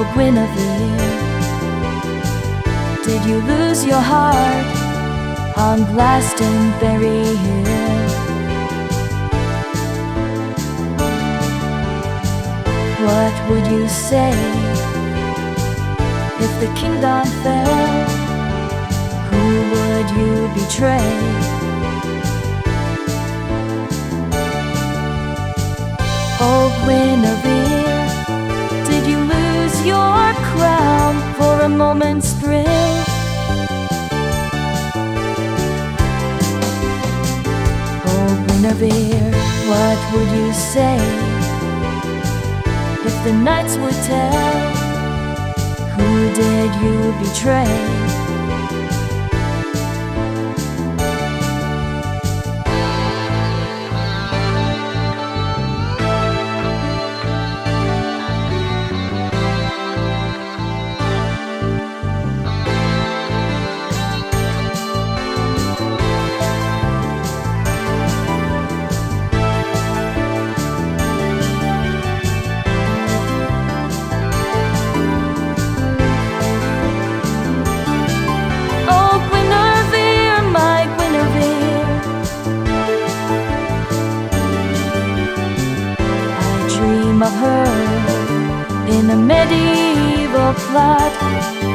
Oh, Guinevere, did you lose your heart on Glastonbury Hill? What would you say if the kingdom fell? Who would you betray? Oh, Guinevere, did you lose your crown for a moment's thrill? Oh, Guinevere, what would you say if the knights would tell? Who did you betray? Of her in a medieval plot.